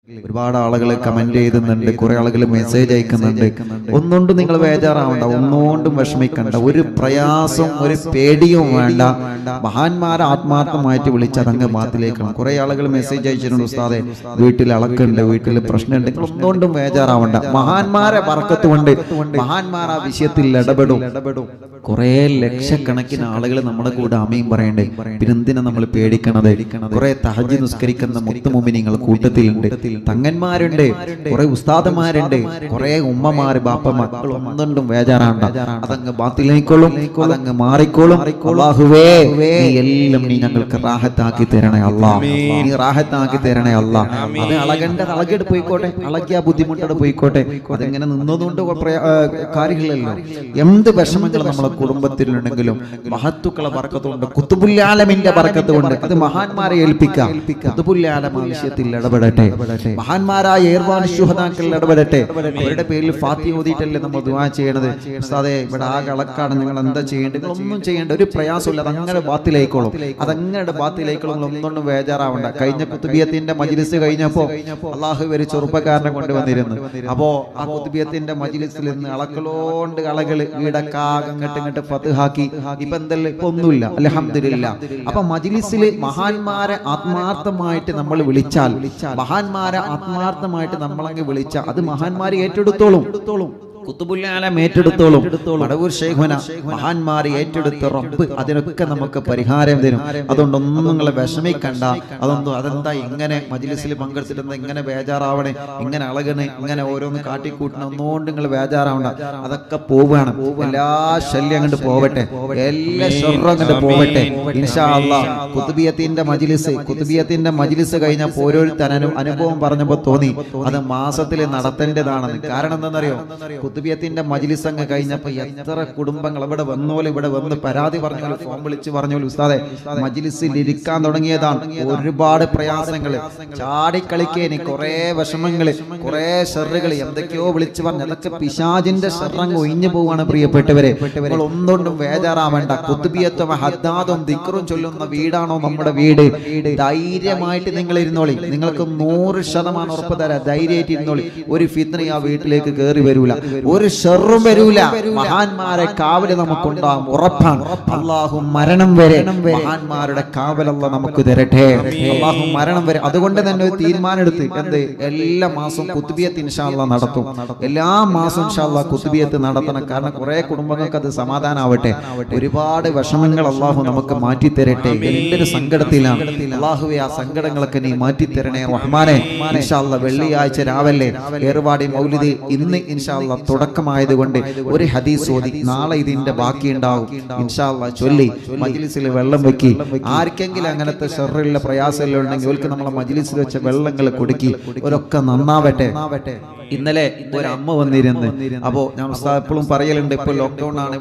ഒരുപാട് ആളുകൾ കമന്റ് ചെയ്യുന്നുണ്ട്, കുറെ ആളുകൾ മെസ്സേജ് അയക്കുന്നുണ്ട്. ഒന്നുകൊണ്ടും നിങ്ങൾ ബേജാറാവണ്ട, ഒന്നുകൊണ്ടും വിഷമിക്കണ്ട, ഒരു പ്രയാസം ഒരു പേടിയും വേണ്ട. മഹാന്മാരെ ആത്മാർത്ഥമായിട്ട് വിളിച്ചാൽ അങ്ങ് ബാത്തിലേക്കാണ്. കുറെ ആളുകൾ മെസ്സേജ് അയച്ചിട്ടുണ്ട്, ഉസ്താദെ വീട്ടിൽ അളക്കുണ്ട്, വീട്ടിൽ പ്രശ്നമുണ്ട്. ഒന്നുകൊണ്ടും ബേജാറാവണ്ട, മഹാന്മാരെ ബർക്കത്ത് കൊണ്ട് മഹാന്മാർ ആ വിഷയത്തിൽ ഇടപെടും. കുറെ ലക്ഷക്കണക്കിന് ആളുകൾ നമ്മുടെ കൂടെ ആമീൻ പറയണ്ടേ, പിന്നെന്തിനാ നമ്മൾ പേടിക്കണത്? കുറെ തഹജ്ജുദ് നിസ്കരിക്കുന്ന മുത്തുമുമിനീങ്ങൾ കൂട്ടത്തിലുണ്ട്, തങ്ങന്മാരുണ്ട്, കുറെ ഉസ്താദന്മാരുണ്ട്, കുറെ ഉമ്മമാര് ബാപ്പ മക്കൾ. ഒന്നുകൊണ്ടും ബേജാറാണ്ട, അതങ്ങ് ബാത്തിലേക്കോളും, അതങ്ങ് മാറിക്കോളും. അല്ലാഹുവേ നീ എല്ലാം നീ ഞങ്ങൾക്ക് റാഹത്താക്കി തരണേ അല്ലാഹ്, നീ റാഹത്താക്കി തരണേ അല്ലാഹ്. അത് അളകണ്ട അളകെട്ട് പോയിക്കോട്ടെ, അളകിയ ബുദ്ധിമുട്ടോടെ പോയിക്കോട്ടെ, അതെങ്ങനെ നിന്നതുകൊണ്ട് കാര്യമില്ലല്ലോ. എന്ത് വിഷമങ്ങൾ നമ്മളെ കുടുംബത്തിലുണ്ടെങ്കിലും മഹത്തുക്കളെ ബർക്കത്ത് കൊണ്ട്, ഖുത്ബുൽ ആലമിന്റെ ബർക്കത്ത് കൊണ്ട് അത് മഹാന്മാരെ ഏൽപ്പിക്കാം. ഖുത്ബുൽ ആലം ആവശ്യത്തിൽ ഇടപെടട്ടെ, മഹാന്മാരായ ഏർവാൻ ശുഹദാക്കൾ ഇടപെടട്ടെ. അവരുടെ പേരിൽ ഫാത്തിഹ ഓതിയിട്ടല്ലേ നമ്മൾ ദുആ ചെയ്യണത്. ഉസ്താദേ ഇവിടെ ആകെ അളക്കാണ്, നിങ്ങൾ എന്താ ചെയ്യേണ്ടത്? ഒന്നും ചെയ്യേണ്ട, ഒരു പ്രയാസമില്ല, അതങ്ങനെ ബാത്തിലേക്കോളും, അതങ്ങനെ ബാത്തിലേക്കോളും. ഒന്നൊന്നും ബേജാറാവണ്ട. കഴിഞ്ഞ ഖുത്ബിയത്തിന്റെ മജ്ലിസ് കഴിഞ്ഞപ്പോ അള്ളാഹു ഒരു ചെറുപ്പക്കാരനെ കൊണ്ടുവന്നിരുന്നു. അപ്പോ ആ ഖുത്ബിയത്തിന്റെ മജ്ലിസിൽ നിന്ന് അളക്കളോണ്ട് ആളുകൾ വീടക്കാകെ ഇങ്ങോട്ട് ഫത്ഹാക്കി. ഇപ്പൊ എന്തല്ല, ഇപ്പൊ ഒന്നുമില്ല, അൽഹംദുലില്ലാഹ്. അപ്പൊ മജ്ലിസില് മഹാന്മാരെ ആത്മാർത്ഥമായിട്ട് നമ്മൾ വിളിച്ചാൽ, മഹാന്മാരെ ആത്മാർത്ഥമായിട്ട് നമ്മളങ്ങ് വിളിച്ചാൽ അത് മഹാന്മാരെ ഏറ്റെടുത്തോളും. ഖുത്ബുൽ ആലം ഏറ്റെടുത്തോളും. മടവൂർ ശൈഖുന മഹാന്മാരെ ഏറ്റെടുത്ത റബ്ബ് അതിനൊക്കെ നമുക്ക് പരിഹാരം തരും. അതുകൊണ്ടൊന്നും നിങ്ങൾ വിഷമിക്കണ്ട. അതെന്താ ഇങ്ങനെ മജ്ലിസിൽ പങ്കെടുത്തിട്ട് ഇങ്ങനെ ബേജാറാവണേ, ഇങ്ങനെ അളകണേ, ഇങ്ങനെ ഓരോന്ന് കാട്ടിക്കൂട്ടണം, ഒന്നുകൊണ്ട് നിങ്ങൾ ബേജാറാവണ്ട. അതൊക്കെ പോവുകയാണ്. എല്ലാ ശല്യം അങ്ങോട്ട് പോവട്ടെ, എല്ലാ ഷർറും അങ്ങോട്ട് പോവട്ടെ ഇൻഷാ അല്ലാഹ്. ഖുത്ബിയത്തിന്റെ മജ്ലിസ് കഴിഞ്ഞപ്പോൾ ഓരോരുത്തരും അനുഭവം പറഞ്ഞപ്പോൾ തോന്നി അത് മാസത്തിൽ നടത്തേണ്ടതാണെന്ന്. കാരണം എന്താണെന്നറിയോ? ഖുത്ബിയത്തിന്റെ മജ്ലിസ് അങ്ങ് കഴിഞ്ഞപ്പോ എത്ര കുടുംബങ്ങൾ ഇവിടെ വന്നോലും, ഇവിടെ വന്ന് പരാതി പറഞ്ഞോലും, ഫോൺ വിളിച്ച് പറഞ്ഞോലും, ഉസ്താദെ മജ്ലിസിൽ ഇരിക്കാൻ തുടങ്ങിയതാണ്, ഒരുപാട് പ്രയാസങ്ങള്, ചാടിക്കളിക്കേനി, കുറെ വിഷമങ്ങള്, കുറെ ഷെറുകൾ, എന്തൊക്കെയോ വിളിച്ചു പറഞ്ഞു. അതൊക്കെ പിശാചിന്റെ ഷെറങ്ങ് ഒഴിഞ്ഞു പോവാണ്. പ്രിയപ്പെട്ടവരെ, നിങ്ങൾ ഒന്നുകൊണ്ടും ബേജാറാവേണ്ട. ഖുത്ബിയത്തും ഹദ്ദാദും ദിക്റും ചൊല്ലുന്ന വീടാണോ നമ്മുടെ വീട്? ധൈര്യമായിട്ട് നിങ്ങൾ ഇരുന്നോളി. നിങ്ങൾക്ക് 100% ഉറപ്പ് തരാം, ധൈര്യമായിട്ട് ഇരുന്നോളി. ഒരു ഫിത്ന ആ വീട്ടിലേക്ക് കയറി വരൂല, ഒരു ഷർറും വരൂല. മഹാന്മാരെ കാവല് നമുക്കുണ്ടാകും, ഉറപ്പാണ്. അല്ലാഹു മരണം വരെ മഹാന്മാരുടെ കാവൽ അല്ലാഹു നമുക്ക് തരട്ടെ. അല്ലാഹു മരണം വരെ. അതുകൊണ്ട് തന്നെ ഒരു തീരുമാനം എടുത്ത്, എന്ത്, എല്ലാ മാസവും ഖുത്ബിയത്ത് ഇൻഷാ അല്ലാഹ് നടത്തും. എല്ലാ മാസവും ഇൻഷാ അല്ലാഹ് ഖുത്ബിയത്ത് നടത്തണം. കാരണം കുറെ കുടുംബങ്ങൾക്ക് അത് സമാധാനാവട്ടെ. ഒരുപാട് വിഷമങ്ങൾ അല്ലാഹു നമുക്ക് മാറ്റി തരട്ടെ. എന്തൊരു സങ്കടത്തിലാണ്, അല്ലാഹുവേ ആ സങ്കടങ്ങളൊക്കെ നീ മാറ്റി തരണേ റഹ്മാനെ. ഇൻഷാ അല്ലാഹ് വെള്ളിയാഴ്ച രാവിലെ ഏർവാടി മൗലിദ് ഇന്ന് ഇൻഷാ അല്ലാഹ് തുടക്കമായതുകൊണ്ട് ഒരു ഹദീസ് ഓതി, നാളെ ഇതിന്റെ ബാക്കി ഉണ്ടാവും ഇൻഷാ അല്ലാഹ് ചൊല്ലി മജ്ലിസിൽ വെള്ളം വെക്കി. ആർക്കെങ്കിലും അങ്ങനത്തെ ഷർറുള്ള പ്രയാസമെല്ലാം ഉണ്ടെങ്കിൽ അവർക്ക് നമ്മളെ മജ്ലിസിൽ വെച്ച വെള്ളങ്ങൾ കൊടുക്കി, അവരൊക്കെ നന്നാവട്ടെ. ഇന്നലെ ഒരു അമ്മ വന്നിരുന്നു. അപ്പോ ഞാൻ എപ്പോഴും പറയലുണ്ട്, ഇപ്പൊ ലോക്ക്ഡൌൺ ആണ്,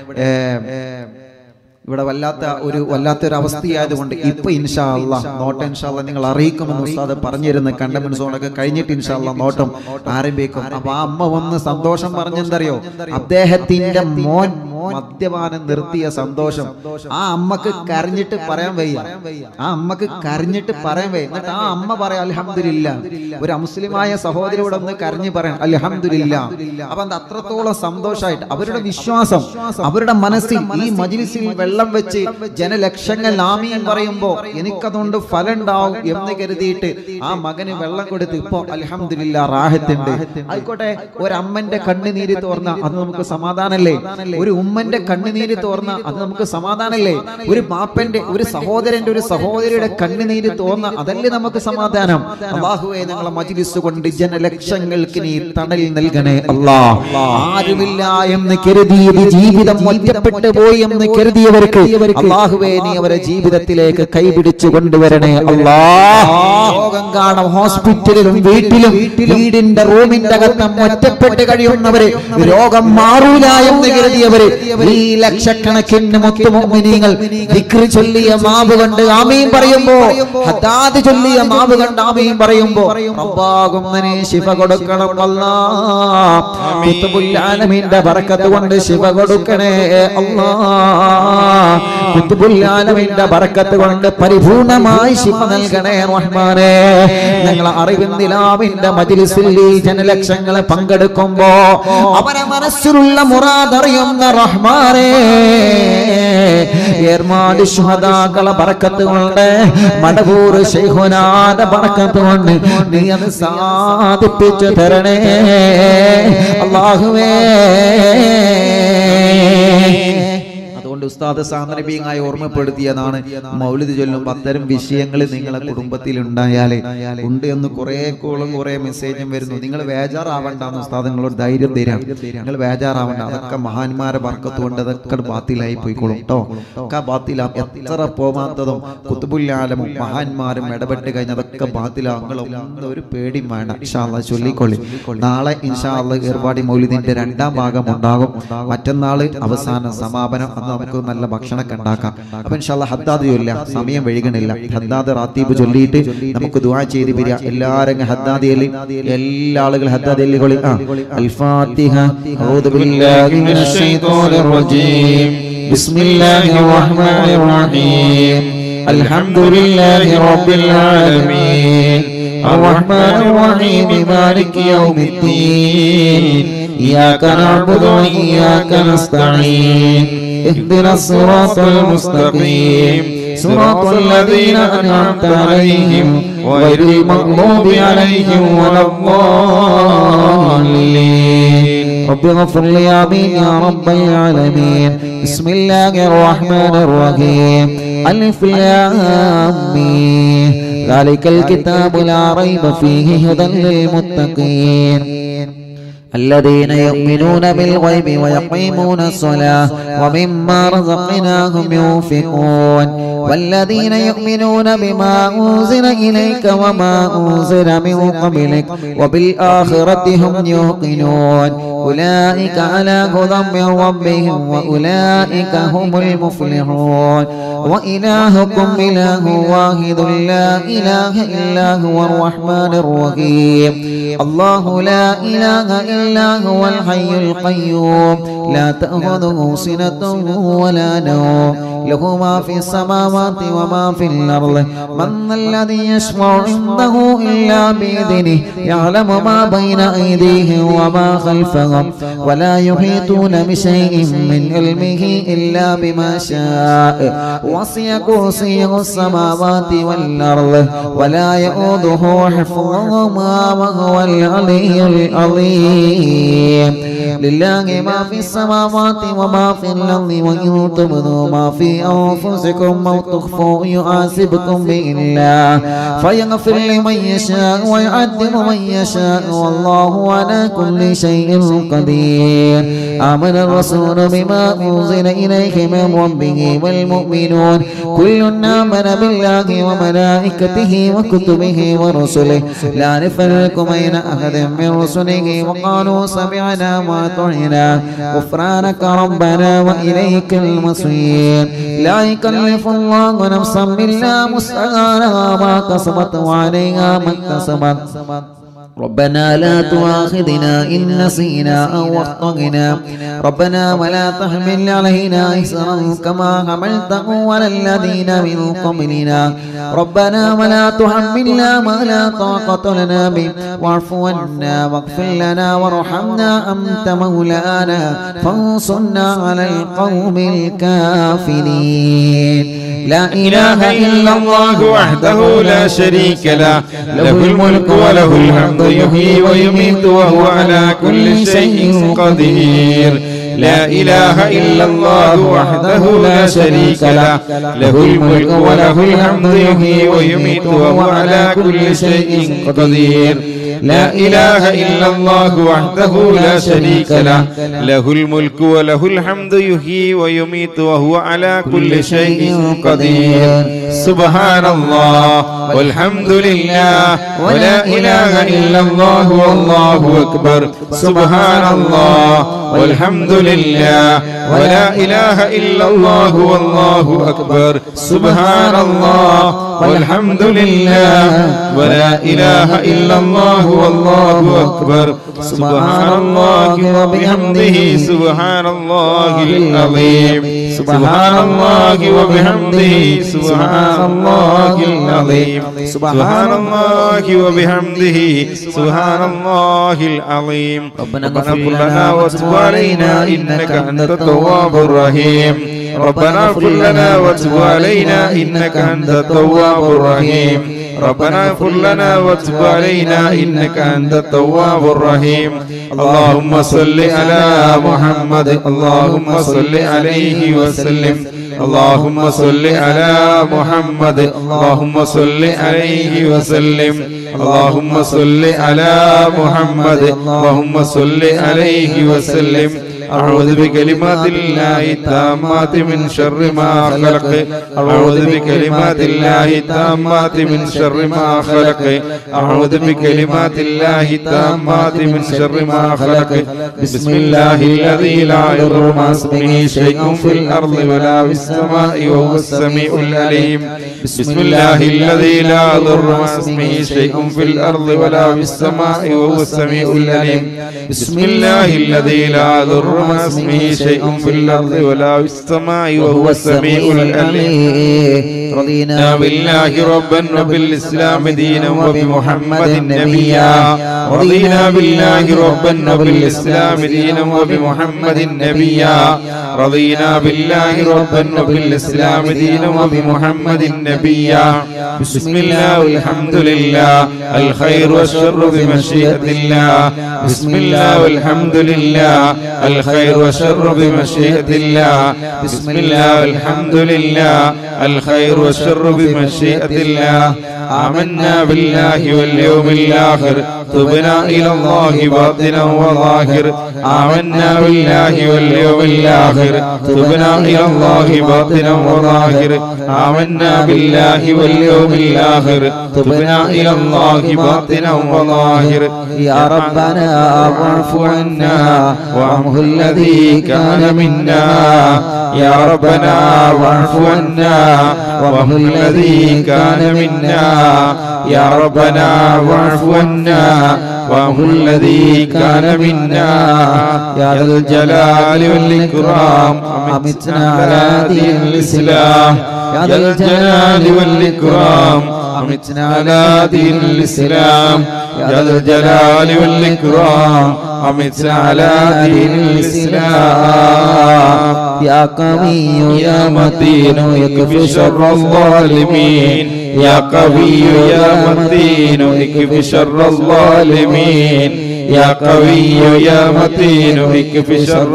ഇവിടെ വല്ലാത്തൊരു അവസ്ഥയായതുകൊണ്ട് ഇപ്പൊ ഇൻഷാ അല്ലാഹ് നോട്ടം ഇൻഷാ അല്ലാഹ് നിങ്ങൾ അറിയിക്കുമെന്ന് ഉസ്താദ് പറഞ്ഞിരുന്നു. കണ്ടമെന്റ് സോണൊക്കെ കഴിഞ്ഞിട്ട് ഇൻഷാ അല്ലാഹ് നോട്ടം ആരംഭിക്കും. അപ്പൊ ആ അമ്മ വന്ന് സന്തോഷം പറഞ്ഞെന്തറിയോ? അദ്ദേഹത്തിന്റെ മോൻ മദ്യപാനം നിർത്തിയ സന്തോഷം. ആ അമ്മക്ക് കരഞ്ഞിട്ട് പറയാൻ വയ്യ, ആ അമ്മക്ക് കരഞ്ഞിട്ട് പറയാൻ വയ്യ. എന്നിട്ട് ആ അമ്മ പറയാം അൽഹംദുലില്ലാഹ്. ഒരു മുസ്ലിമായ സഹോദരിയോട് ഒന്ന് കരഞ്ഞു പറയാം അൽഹംദുലില്ലാഹ്. അപ്പൊ അത്രത്തോളം സന്തോഷമായിട്ട് അവരുടെ വിശ്വാസം, അവരുടെ മനസ്സിൽ ഈ മജ്ലിസിൽ വെള്ളം വെച്ച് ജനലക്ഷങ്ങൾ ആമീൻ പറയുമ്പോ എനിക്കതുകൊണ്ട് ഫലം ഉണ്ടാവും എന്ന് കരുതിയിട്ട് ആ മകന് വെള്ളം കൊടുത്ത് ഇപ്പൊ അൽഹംദുലില്ലാഹ് റാഹത്തുണ്ട്. ആയിക്കോട്ടെ, ഒരമ്മന്റെ കണ്ണുനീര് തോർന്ന അത് നമുക്ക് സമാധാനല്ലേ? ഒരു ഉമ്മന്റെ കണ്ണുനീര് തോർന്ന അത് നമുക്ക് സമാധാനല്ലേ? ഒരു ബാപ്പന്റെ, ഒരു സഹോദരന്റെ, ഒരു സഹോദരിയുടെ കണ്ണുനീര് തോർന്ന അതല്ലേ നമുക്ക് സമാധാനം? അല്ലാഹുവേ ഞങ്ങളെ മജ്ലിസ് കൊണ്ട് ജനലക്ഷങ്ങൾക്ക് നീ തണൽ നൽകണേ അല്ലാഹ്. ആരുമില്ല എന്ന് കരുതിയത് ജീവിതം ഒറ്റപ്പെട്ടു പോയി എന്ന് കരുതിയവർക്ക് അല്ലാഹുവേ നീ അവരെ ജീവിതത്തിലേക്ക് കൈപിടിച്ചു കൊണ്ടുവരണേ അല്ലാഹ്. രോഗം കാണാം ഹോസ്പിറ്റലിലും വീട്ടിലും വീടിന്റെ റൂമിന്റെ അകത്തും ഒറ്റപ്പെട്ട് കഴിയുന്നവരെ, രോഗം മാറൂല എന്ന് കരുതിയവര് ഈ ലക്ഷക്കണക്കിന് മുത്തുമുഅ്മിനീങ്ങൾ ദിക്ർ ചൊല്ലിയ മാവ് കണ്ട് ആമീൻ പറയുമ്പോ, ഹദ്ദാദ് ചൊല്ലിയ മാവ് കണ്ട് ആമീൻ പറയുമ്പോ റബ്ബാകുന്നനെ ശിഫ കൊടുക്കണം അല്ലാഹ്. ഖുത്ബുൽ ആലമീന്റെ ബറക്കത്ത് കൊണ്ട് ശിഫ കൊടുക്കണേ അല്ലാഹ്. ഖുത്ബുൽ ആലമീന്റെ ബറക്കത്ത് കൊണ്ട് പരിപൂർണമായി ശിഫ നൽകണേ റഹ്മാനേ. ഞങ്ങൾ അറിവിൻ നിലാവിന്റെ മജ്ലിസിൽ ഈ ജനലക്ഷങ്ങളെ പങ്കെടുക്കുമ്പോ അവരെ മനസ്സിലുള്ള മുറാദ് അറിയുന്ന റഹ്മാനേ, ഏർമാട് ശുഹദാക്കളെ ബറക്കത്ത് കൊണ്ട്, മടവൂർ ശൈഖുനാന്റെ ബറക്കത്ത് കൊണ്ട് നീ അത് സാധിപ്പിച്ചു തരണേ അല്ലാഹുവേ. അതുകൊണ്ട് ഉസ്താദ് സാന്ദർഭികമായി ഓർമ്മപ്പെടുത്തിയതാണ്, മൗലിദ് ചൊല്ലുമ്പോൾ അത്തരം വിഷയങ്ങൾ നിങ്ങളെ കുടുംബത്തിൽ ഉണ്ടായാലേ ഉണ്ട് എന്ന് കുറെ കോളും കുറെ മെസ്സേജും വരുന്നു. നിങ്ങൾ ബേജാറാവണ്ടെന്ന് ഉസ്താദ് നിങ്ങളോട് ധൈര്യം തരാം. നിങ്ങൾ ബേജാറാവണ്ട, അതൊക്കെ മഹാന്മാരെ ബർക്കത്ത് കൊണ്ട് അതൊക്കെ ബാത്തിലായി പോയിക്കോളും കേട്ടോ. ഒക്കെ ബാത്തിലാവും. എത്ര പോവാത്തതും ഖുത്ബുൽ ആലമും മഹാന്മാരും ഇടപെട്ട് കഴിഞ്ഞാൽ അതൊക്കെ ബാത്തിലാവും. നിങ്ങളൊന്നും ഒരു പേടിയും വേണ്ട. ഇൻഷാ അല്ലാഹ് ചൊല്ലിക്കൊള്ളി. നാളെ ഇൻഷാ അല്ലാഹ് ഏർവാടി മൗലിദിന്റെ 2ാം ഭാഗം ഉണ്ടാകും. മറ്റന്നാള് അവസാന സമാപനം. അന്ന് നമുക്ക് നല്ല ഭക്ഷണമൊക്കെ ഉണ്ടാക്കാം. അപ്പൊ ഇൻഷാ അല്ലാഹ് ഹദ്ദാദ് ചൊല്ലാം. സമയം വൈകണില്ല. ഹദ്ദാദ് റാത്തീബ് ചൊല്ലിയിട്ട് നമുക്ക് ദുആ ചെയ്ത് പിരിയാം. എല്ലാവരും ഹദ്ദാദ് ചൊല്ലി, എല്ലാ ആളുകളും ഹദ്ദാദ് ചൊല്ലിക്കൊള്ളി. അൽ ഫാത്തിഹ. അഊദു ബില്ലാഹി മിനശ് ശൈത്വാനിർ റജീം. ബിസ്മില്ലാഹിർ റഹ്മാനിർ റഹീം. അൽഹംദുലില്ലാഹി റബ്ബിൽ ആലമീൻ. അർറഹ്മാനിർ റഹീം. മാലികി യൗമിദ്ദീൻ. إياك نعبد وإياك نستعين. اهدنا الصراط المستقيم. صراط الذين أنعمت عليهم غير المغضوب عليهم ولا الضالين. رب اغفر لي آمين يا رب العالمين. بسم الله الرحمن الرحيم. ألف لام ميم. ذلك الكتاب لا ريب فيه هدى للمتقين الذين يؤمنون بالغيب ويقيمون الصلاة ومما رزقناهم ينفقون والذين يؤمنون بما أنزل إليك وما أنزل من قبلك وبالآخرة هم يوقنون أولئك على هدى من ربهم وأولئك هم المفلحون وإلهكم إله واحد لا إله إلا هو الرحمن الرحيم الله لا إله إلا هو الحي القيوم لا تأخذه سنة ولا نوم له ما في السماوات وما في الأرض من الذي يشفع عنده إلا بإذنه يعلم ما بين أيديهم وما خلفهم ولا يحيطون بشيء من علمه إلا بما شاء وسع كرسيه السماوات والأرض ولا يؤوده حفظهما وهو العلي العظيم لله ما في السماوات وما في الأرض وإن تبدوا ما في أنفسكم أو تخفوا يحاسبكم به الله فيغفر لمن يشاء ويعذب من يشاء والله على كل شيء قدير آمن الرسول بما أنزل إليه من ربه والمؤمنون كل آمن بالله وملائكته وكتبه ورسله لا نفرق بين أحد من رسله وقالوا سمعنا وأطعنا غفرانك ربنا وإليك المصير لا يكلف الله نفسا إلا وسعها ما كسبت وعليها ما اكتسبت ربنا لا تؤاخذنا إن نسينا أو أخطأنا ربنا ولا تحمل علينا إصرا كما حملته على الذين من قبلنا ربنا ولا تحملنا ما لا طاقة لنا به واعف عنا واغفر لنا وارحمنا أنت مولانا فانصرنا على القوم الكافرين لا إله إلا الله وحده لا شريك له له الملك وله الحمد يحيي ويميت وهو على كل شيء قدير لا إله إلا الله وحده لا شريك له له الملك وله الحمد يحيي ويميت وهو على كل شيء قدير لا إله إلا الله وحده لا شريك له له الملك وله الحمد يحيي ويميت وهو على كل شيء قدير سبحان الله والحمد لله ولا إله إلا الله والله أكبر سبحان الله والحمد لله ولا إله إلا الله والله أكبر سبحان الله والحمد لله ولا إله إلا الله والله أكبر سبحان الله وبحمده سبحان الله العظيم سبحان الله وبحمده سبحان الله العظيم سبحان الله وبحمده سبحان الله العظيم ربنا اغفر لنا وتب علينا إنك أنت التواب الرحيم ربنا اغفر لنا وتب علينا إنك أنت التواب الرحيم ربنا اغفر لنا وتب علينا إنك أنت التواب الرحيم اللهم صل على محمد اللهم صل عليه وسلم اللهم صل على محمد اللهم صل عليه وسلم اللهم صل على محمد اللهم صل عليه وسلم أعوذ بكلمات الله التامات من شر ما خلق أعوذ بكلمات الله التامات من شر ما خلق أعوذ بكلمات الله التامات من شر ما خلق بسم الله الذي لا يضر مع اسمه شيء في الأرض ولا في السماء وهو السميع العليم بسم الله الذي لا يضر مع اسمه شيء في الأرض ولا في السماء وهو السميع العليم بسم الله الذي لا يضر مع اسمه شيء في الأرض ولا في السماء وهو السميع العليم رضينا بالله ربا وبالإسلام دينا وبمحمد نبيا رضينا بالله ربا وبالإسلام دينا وبمحمد نبيا رضينا بالله ربا وبالإسلام دينا وبمحمد نبيا بسم الله والحمد لله الخير والشر بمشيئة الله بسم الله والحمد لله الخير والشر بمشيئة الله بسم الله والحمد لله الخير والشر بمشيئة الله آمنا بالله واليوم الآخر تبنا إلى الله باطنا وظاهر آمنا بالله واليوم الآخر تبنا إلى الله باطنا وظاهر آمنا بالله واليوم الآخر تبنا إلى الله باطنا وظاهر يا ربنا واعف عنا وعنه الذي كان منا يا ربنا واعف عنا وعنه الذي كان منا يا ربنا واعف عنا وهو الذي كان منا يا ذا الجلال والإكرام أمتنا على دين الإسلام يا ذا الجلال والإكرام أمتنا على دين الإسلام يا ذا الجلال والإكرام أمتنا على دين الإسلام يا قوي يا متين يكفي شر الظالمين يا قوي يا متين اكف شر الظالمين يا قوي يا متين اكف شر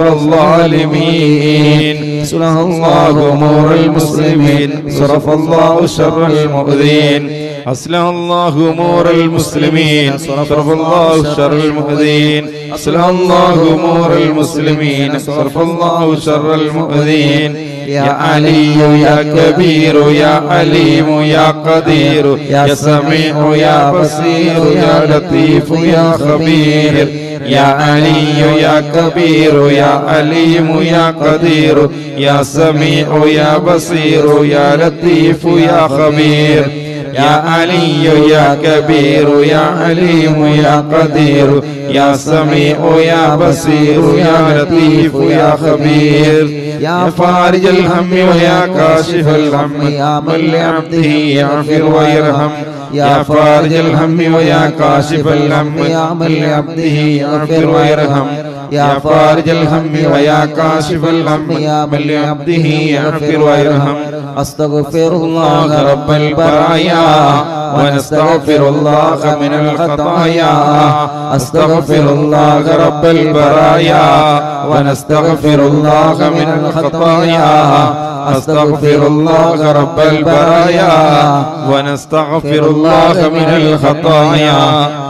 الظالمين صلح الله أمور المسلمين صرف الله شر المؤذين أصلح الله أمور المسلمين صرف الله شر المؤذين أصلح الله أمور المسلمين صرف الله شر المؤذين يا علي يا كبير يا عليم يا قدير يا سميع يا بصير يا لطيف يا خبير يا علي يا كبير يا عليم يا قدير يا سميع يا بصير يا لطيف يا خبير يا علي يا كبير يا عليم يا قدير يا سميع يا بصير يا لطيف يا خبير يا فارج الهم ويا كاشف الهم يا من لعبده يغفر ويرحم يا فارج الهم ويا كاشف الهم يا من لعبده يغفر ويرحم يا فارج الهم ويا كاشف الهم يا من لعبده يغفر ويرحم أستغفر الله رب البرايا ونستغفر الله من الخطايا أستغفر الله رب البرايا ونستغفر الله من الخطايا أستغفر الله رب البرايا ونستغفر الله من الخطايا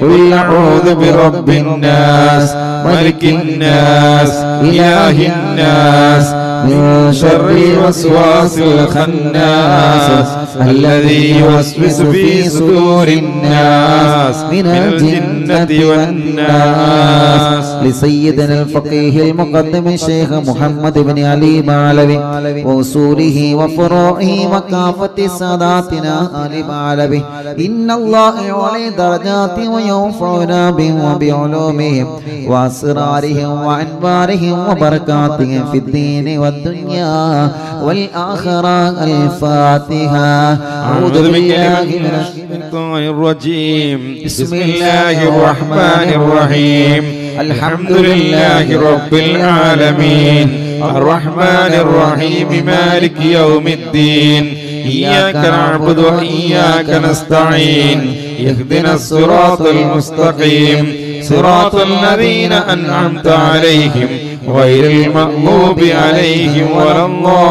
قل أعوذ برب الناس ملك الناس إله الناس من شر الوسواس الخناس الذي يوسوس في صدور الناس من الجنة والناس. لسيدنا الفقيه المقدم الشيخ محمد بن علي معلوي وأصوله وفروعه وكافة ساداتنا آل معلوي. إن الله يعلي درجات وينفعنا بهم وبعلومهم وأسرارهم وأنوارهم وبركاتهم في الدين والدنيا والآخرة. الفاتحة. أعوذ بالله من الشيطان الرجيم. بسم الله الرحمن الرحيم. الحمد لله رب العالمين الرحمن الرحيم مالك يوم الدين إياك نعبد وإياك نستعين اهدنا الصراط المستقيم صراط الذين أنعمت عليهم غير المغضوب عليهم ولا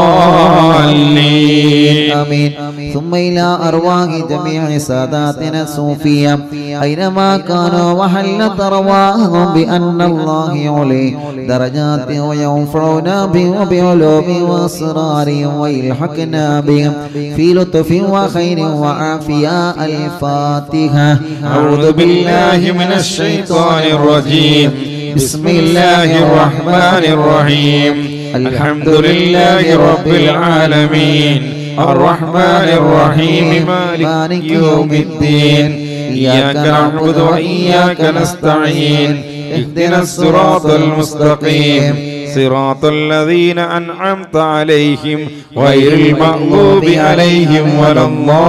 الضالين. آمين. ثم إلى أرواح جميع ساداتنا الصوفية أينما كانوا وحلت أرواحهم بأن الله يعلي درجات وينفعنا بهم وبعلومهم وأسرارهم ويلحقنا بهم في لطف وخير وعافية. الفاتحة. أعوذ بالله من الشيطان الرجيم. بسم الله الرحمن الرحيم. الحمد لله رب العالمين الرحمن الرحيم مالك يوم الدين إياك نعبد وإياك نستعين اهدنا الصراط المستقيم صراط الذين أنعمت عليهم غير المغضوب عليهم ولا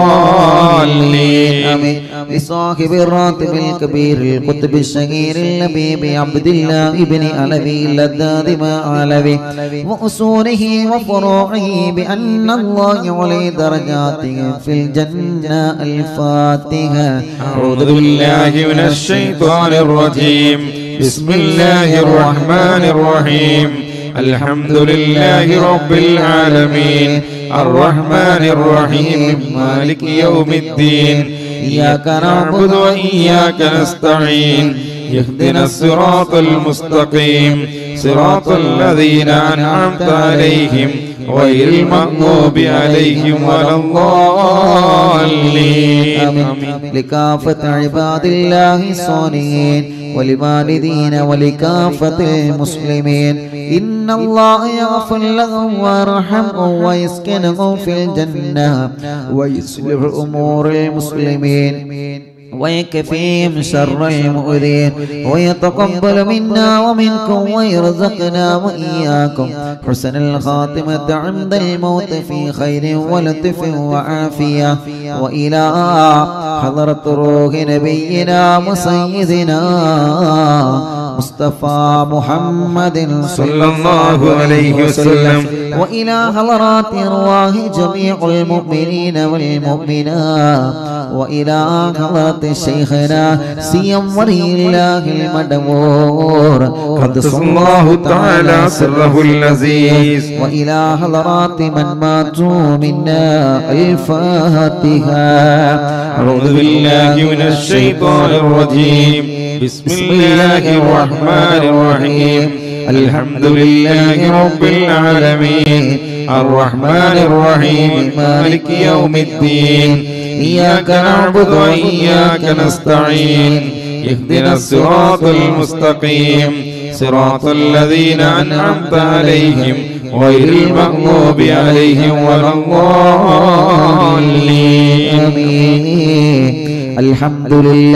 الضالين. آمين. لصاحب الراتب الكبير القطب الشهير اللبيب عبد الله بن علوي اللذاذ ما علوي وأصوله وفروعه بأن الله يعلي درجاته في الجنة. الفاتحة. أعوذ بالله من الشيطان الرجيم. بسم الله الرحمن الرحيم. الحمد لله رب العالمين الرحمن الرحيم مالك يوم الدين إياك نعبد وإياك نستعين اهدنا الصراط المستقيم صراط الذين أنعمت عليهم غير المغضوب عليهم ولا الضالين. آمين. لكافة عباد الله الصالحين ولوالدين ولكافة المسلمين إن الله يغفر لهم ويرحمهم ويسكنهم في الجنة ويصلح أمور المسلمين ويكفيهم شر المؤذين ويتقبل منا ومنكم ويرزقنا وإياكم حسن الخاتمة عند الموت في خير ولطف وعافية. وإلى حضرة روح نبينا وسيدنا مصطفى محمد صلى الله عليه وسلم وإلى حضرات أرواح جميع المؤمنين والمؤمنات وإلى حضرة شيخنا سيم ولي الله المدبور قدس الله تعالى سره اللذيذ وإلى حضرات من ماتوا منا. الفاتحة. أعوذ بالله من الشيطان الرجيم. بسم الله الرحمن الرحيم. الحمد لله رب العالمين الرحمن الرحيم مالك يوم الدين إياك نعبد وإياك نستعين اهدنا الصراط المستقيم صراط الذين أنعمت عليهم غير المغضوب عليهم ولا الضالين. آمين. الحمد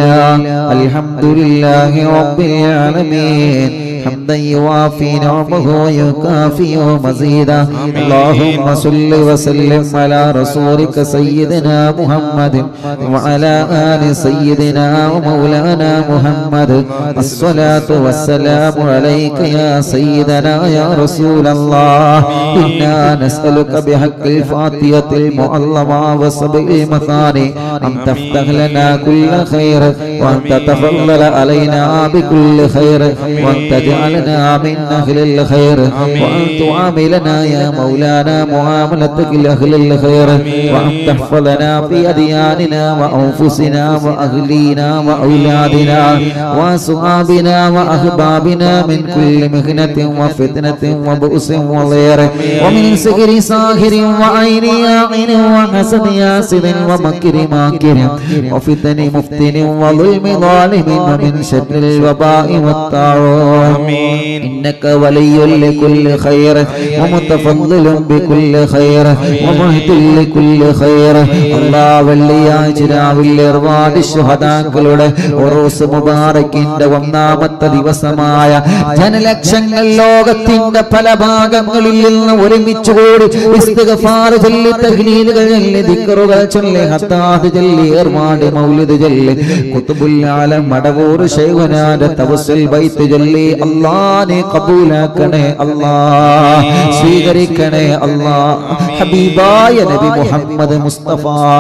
لله رب العالمين حمدا يوافي نعمه ويكافئ مزيدا. اللهم صل وسلم على رسولك سيدنا محمد وعلى آل سيدنا ومولانا محمد. الصلاة والسلام عليك يا سيدنا يا رسول الله. إنا نسألك بحق الفاتحة المعظمة وسبع المثاني أن تفتح لنا كل خير وأن تتفضل علينا بكل خير وأن تجعل واجعلنا من أهل الخير وأن تعاملنا يا مولانا معاملتك لأهل الخير وأن تحفظنا في أدياننا وأنفسنا وأهلينا وأولادنا وأصحابنا وأحبابنا من كل مهنة وفتنة وبؤس وضير ومن سحر ساحر وعين ياعن وحسد ياسد ومكر ماكر وفتن مفتن وظلم ظالم ومن شر الوباء والطاعون إنك ولي لكل خير ومتفضل بكل خير ومهد لكل خير الله വെള്ളിയാഴ്ച രാവിലെ ഒരുപാട് ശുഹദാക്കളുടെ ഉറൂസ് മുബാറക്കിന്റെ ഒന്നാമത്തെ ദിവസമായ ജനലക്ഷങ്ങൾ ലോകത്തിന്റെ പല ഭാഗങ്ങളിൽ നിന്ന് ഒരുമിച്ച് കൂടി ഇസ്തിഗ്ഫാർ ചൊല്ലി തഹ്ലീലുകൾ ചൊല്ലി ദിക്റുകൾ ചൊല്ലി ഹത്താദ് ചൊല്ലി ഏർവാടി മൗലിദ് ചൊല്ലി ഖുതുബുൽ ആലം മടവൂർ ശൈഖുനാന്റെ തവസ്സുൽ ബൈത്ത് ചൊല്ലി അല്ലാഹ് ഖബൂലാക്കണേ അല്ലാഹ് സ്വീകരിക്കണേ അല്ലാഹ് ഹബീബായ നബി മുഹമ്മദ് മുസ്തഫ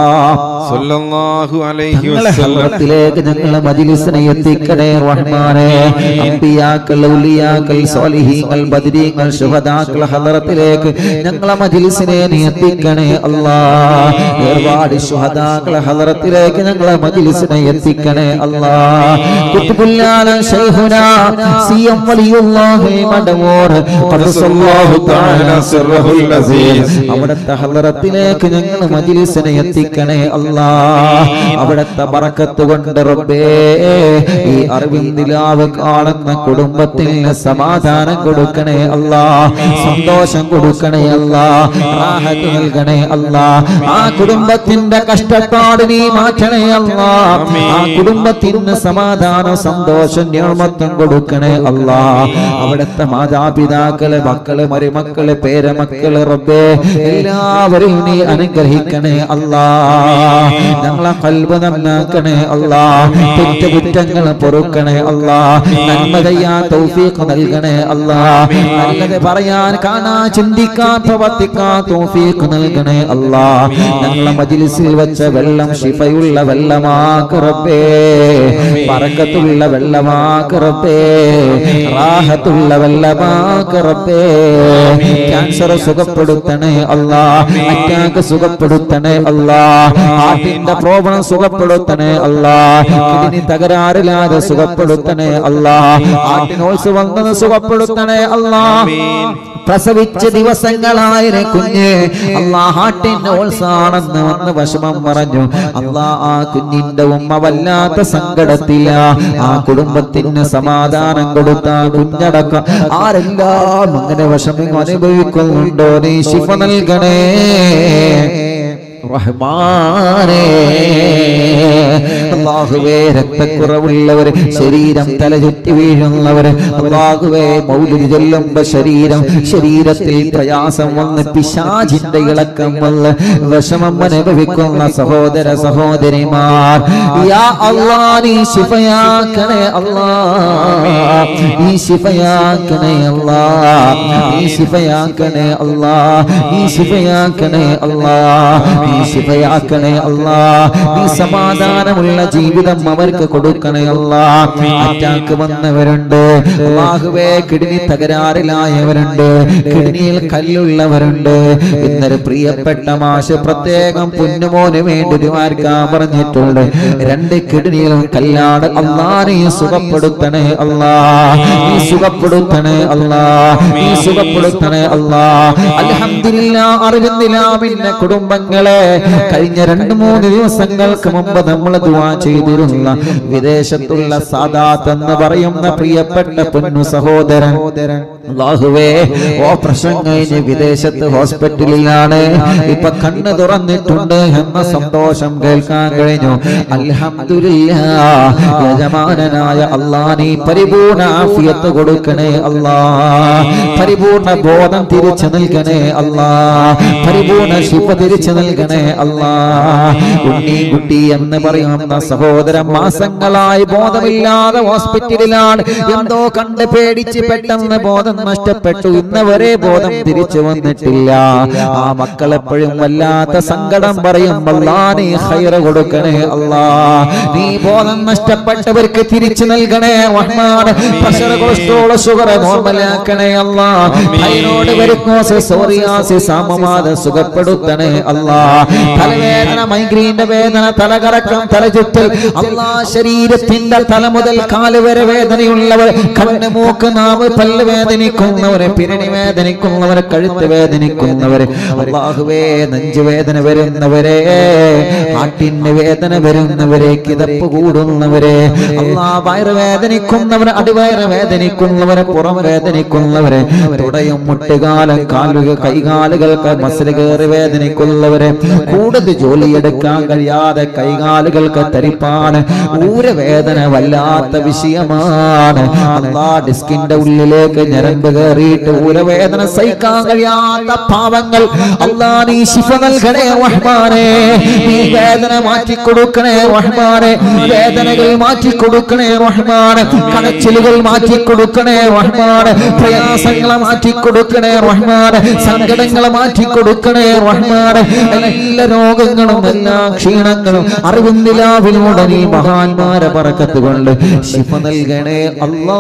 സല്ലല്ലാഹു അലൈഹി വസല്ലം ഹദ്റത്തിലേക്ക് ഞങ്ങളെ മജ്ലിസിനെ എത്തിക്കണേ റഹ്മാനേ അംബിയാക്കൾ ഔലിയാക്കൾ സ്വാലിഹീങ്ങൾ ബദരീങ്ങൾ ശുഹദാക്കൾ ഹദ്റത്തിലേക്ക് ഞങ്ങളെ മജ്ലിസിനെ എത്തിക്കണേ അല്ലാഹ് ഒരുപാട് ശുഹദാക്കൾ ഹദ്റത്തിലേക്ക് ഞങ്ങളെ മജ്ലിസിനെ എത്തിക്കണേ അല്ലാഹ് ഖുതുബുൽ ആലം ശൈഖുനാ സിയം വലിയുല്ലാഹി മടവൂർ ഖദ്സല്ലാഹു തആല സിർറുൽ അസീസ് അവിടുത്തെ ഹദ്റത്തിലേക്ക് ഞങ്ങളെ മജ്ലിസിനെ എത്തിക്കണേ അല്ലാഹ് അവിടുത്തെ ബറക്കത്ത് കൊണ്ട് റബ്ബേ ഈ അറിവിന്ദിലാവ് കാണുന്ന കുടുംബത്തിന് സമാധാനം കൊടുക്കണേ അല്ലാഹ് സന്തോഷം കൊടുക്കണേ അല്ലാഹ് റാഹത്ത് നൽകണേ അല്ലാഹ് ആ കുടുംബത്തിന്റെ കഷ്ടപ്പാട് നീ മാറ്റണേ അല്ലാഹ് ആ കുടുംബത്തിന് സമാധാനം സന്തോഷം നിഅമത്തും കൊടുക്കണേ അല്ലാഹ് അവിടുത്തെ മാതാപിതാക്കള് മക്കള് മരുമക്കള് പേരമക്കള് റബ്ബേ എല്ലാവരെയും നീ അനുഗ്രഹിക്കണേ അല്ലാഹ് ഞങ്ങളെ ഖൽബ് നന്നാക്കണേ അല്ലാഹ് തെറ്റുകുറ്റങ്ങൾ പൊറുക്കണേ അല്ലാഹ് നന്മ ചെയ്യാൻ തൗഫീഖ് നൽകണേ അല്ലാഹ് നല്ലത് പറയാൻ കാണാൻ ചിന്തിക്കാൻ പ്രവർത്തിക്കാൻ തൗഫീഖ് നൽകണേ അല്ലാഹ് ഞങ്ങളെ മജ്ലിസിൽ വെച്ച വെള്ളം ശിഫയുള്ള വെള്ളമാക്ക് റബ്ബേ ബറക്കത്തുള്ള വെള്ളമാക്ക് റബ്ബേ റാഹത്തുള്ള വെള്ളമാക്ക് റബ്ബേ ക്യാൻസർ സുഖപ്പെടുത്തണേ അല്ലാഹ് അറ്റാക്ക് സുഖപ്പെടുത്തണേ അല്ലാഹ് ഹാർട്ടിന്റെ പ്രോബ്ലം സുഖപ്പെടുത്തണേ അല്ലാഹ് കിഡ്നി തകരാറില്ലാതെ സുഖപ്പെടുത്തണേ അല്ലാഹ് ഹാർട്ടിനോൾസ് വന്നത് സുഖപ്പെടുത്തണേ അല്ലാഹ് പ്രസവിച്ച ദിവസങ്ങളായ കുഞ്ഞ് അല്ലാഹ് ഹാർട്ടിന് ഓൾസാണെന്ന് വന്ന് വിഷമം പറഞ്ഞു അല്ലാഹ് ആ കുഞ്ഞിന്റെ ഉമ്മ വല്ലാത്ത സങ്കടത്തില ആ കുടുംബത്തിന് സമാധാനം കൊടുത്ത കുഞ്ഞടക്കം ആരെല്ലാം അങ്ങനെ വിഷമം അനുഭവിക്കുന്നുണ്ടോ നീ ശിഫ നൽകണേ റഹ്മാനേ അല്ലാഹുവേ രക്തക്കുറവുള്ളവർ ശരീരം തലചുറ്റി വീഴുന്നവർ അല്ലാഹുവേ മൗലിദ് ചൊല്ലുമ്പോൾ ശരീരത്തിൽ പ്രയാസം വന്ന് പിശാചിന്റെ ഇളക്കം വന്ന് വിഷമം അനുഭവിക്കുന്ന സഹോദര സഹോദരിമാർ യാ അല്ലാഹ് നീ ശിഫയാക്കണേ അല്ലാഹ് നീ ശിഫയാക്കണേ അല്ലാഹ് നീ ശിഫയാക്കണേ അല്ലാഹ് നീ ശിഫയാക്കണേ അല്ലാഹ് നീ ശിഫയാക്കണേ അല്ലാഹ് നീ സമാധാനമുള്ള ജീവിതം അവർക്ക് കൊടുക്കണേ അല്ലാഹ് അറ്റാക്ക് വന്നവരുണ്ട് അല്ലാഹുവേ കിഡ്നി തകരാറിലായവരുണ്ട് കിഡ്നിയിൽ കല്ലുള്ളവരുണ്ട് ഇന്നൊരു പ്രിയപ്പെട്ട മാഷ് പ്രത്യേകം പൊന്നുമോന് വേണ്ടി ദുആർക്കാൻ പറഞ്ഞിട്ടുണ്ട് 2 കിഡ്നിയിലും കല്ലാണ് അല്ലാഹ് നീ സുഖപ്പെടുത്തണേ അല്ലാഹ് നീ സുഖപ്പെടുത്തണേ അല്ലാഹ് നീ സുഖപ്പെടുത്തണേ അല്ലാഹ് അൽഹംദുലില്ലാഹ് അറിവിന്ദിലാമിന്റെ കുടുംബങ്ങളെ കഴിഞ്ഞ 2-3 ദിവസങ്ങൾക്ക് മുമ്പ് നമ്മൾ ദുആ ചെയ്തിരുന്ന വിദേശത്തുള്ള സാദാത്ത് എന്ന് പറയുന്ന പ്രിയപ്പെട്ട പൊന്നു സഹോദരൻ അല്ലാഹുവേ ഓപ്പറേഷൻ കഴിഞ്ഞ് വിദേശത്ത് ഹോസ്പിറ്റലിലാണ് ഇപ്പൊ കണ്ണ് തുറന്നിട്ടുണ്ട് എന്ന സന്തോഷം കേൾക്കാൻ കഴിഞ്ഞു അൽഹംദുലില്ലാഹ് യജമാനനായ അല്ലാഹ് നീ പരിപൂർണ ആഫിയത്ത് കൊടുക്കണേ അല്ലാഹ് പരിപൂർണ ബോധം തിരിച്ചു നൽകണേ അല്ലാഹ് പരിപൂർണ ശിഫ തിരിച്ചു നൽകണേ അല്ലാഹ് കുട്ടി എന്ന് പറയുന്ന സഹോദരൻ മാസങ്ങളായി ബോധമില്ലാതെ ഹോസ്പിറ്റലിലാണ് എന്തോ കണ്ട് പേടിച്ച് പെട്ടെന്ന് ബോധം ബോധം നഷ്ടപ്പെട്ടു, ഇന്നവരെ ബോധം തിരിച്ചു വന്നിട്ടില്ല. ആ മക്കൾ എപ്പോഴും വല്ലാത്ത സങ്കടം പറയും, അല്ലാ നീ ഖൈറ് കൊടുക്കണേ അല്ലാ, നീ ബോധം നഷ്ടപ്പെട്ടവർക്ക് തിരിച്ചു നൽകണേ റഹ്മാൻ. പ്രഷർ, കൊളസ്ട്രോൾ, ഷുഗർ നോർമലാക്കണേ അല്ലാ. തൈറോയ്ഡ്, വെരിക്കോസ്, സോറിയാസിസ്, ആമവാദം സുഖപ്പെടുത്തണേ അല്ലാ. തലവേദന, മൈഗ്രീന്റെ വേദന, തലകറക്കം, തലചുറ്റൽ അല്ലാ, ശരീരത്തിന്റെ തല മുതൽ കാല് വരെ വേദനയുള്ളവർ, കണ്ണ്, മൂക്ക്, നാവ്, പല്ല് വേദനിക്കുന്നവരെ, പിരടി വേദനിക്കുന്നവരെ, കഴുത്ത് വേദനിക്കുന്നവരെ, അല്ലാഹുവേ നെഞ്ചുവേദന വരുന്നവരെ, ഹാർട്ടിന് വേദന വരുന്നവരെ, കിതപ്പ് കൂടുന്നവരെ, അല്ലാ വയറ് വേദനിക്കുന്നവരെ, അടിവയറ് വേദനിക്കുന്നവരെ, പുറം വേദനിക്കുന്നവരെ, തുടയും മുട്ടുകാലം, കാലുകൾ, കൈകാലുകൾക്ക് മസിൽ കയറി വേദനിക്കുന്നവരെ, കൂടുതൽ ജോലിയെടുക്കാൻ കഴിയാതെ കൈകാലുകൾക്ക് തരിപ്പാണ്, ഊരവേദന വല്ലാത്ത വിഷയമാണ്. അല്ലാ ഡിസ്കിന്റെ ഉള്ളിലേക്ക് ഞരമ്പ് കയറിയിട്ട് ഊരവേദന സഹിക്കാൻ കഴിയാത്ത പാവങ്ങൾ, അല്ലാ നീ ശിഫ നൽകണേ റഹ്മാനേ, നീ വേദന മാറ്റിക്കൊടുക്കണേ റഹ്മാനേ, വേദനകൾ മാറ്റിക്കൊടുക്കണേ റഹ്മാനേ, കടച്ചിലുകൾ മാറ്റിക്കൊടുക്കണേ റഹ്മാനേ, പ്രയാസങ്ങളെ മാറ്റിക്കൊടുക്കണേ റഹ്മാനേ, സങ്കടങ്ങളെ മാറ്റിക്കൊടുക്കണേ റഹ്മാനേ, എല്ലാ രോഗങ്ങളും എല്ലാ ക്ഷീണങ്ങളും അറിവിന്ദിലാവിലൂടെ നീ മഹാന്മാരെ ബറക്കത്ത് കൊണ്ട് ശിഫ നൽകണേ അല്ലാ.